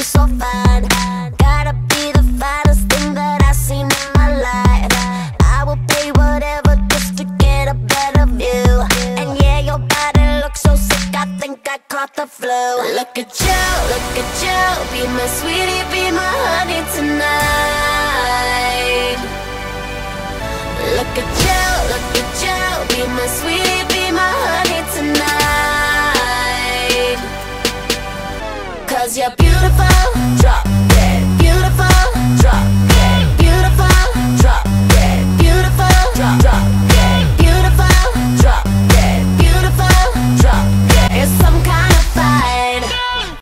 so fine. Gotta be the finest thing that I've seen in my life. I will pay whatever just to get a better view. And yeah, your body looks so sick, I think I caught the flu. Look at you, be my sweetie, be my honey tonight. Look at you, be my sweetie, be my honey tonight. 'Cause you're beautiful, drop